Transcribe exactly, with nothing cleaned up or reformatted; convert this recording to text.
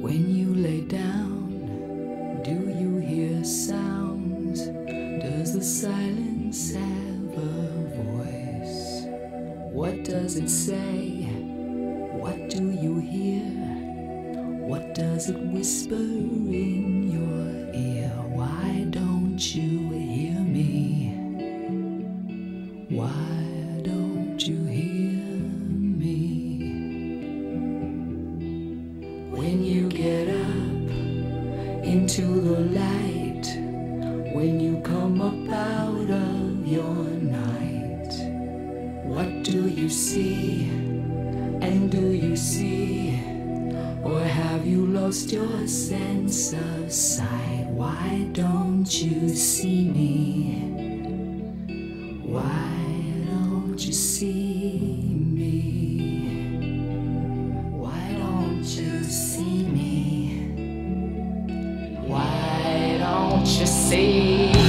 When you lay down, do you hear sounds? Does the silence have a voice? What does it say? What do you hear? What does it whisper in your ear? Why don't you hear me? Why don't you hear me? When you get up into the light, when you come up out of your night, what do you see? And do you see? Or have you lost your sense of sight? Why don't you see me? Why don't you see me? Why don't you see me? Why don't you see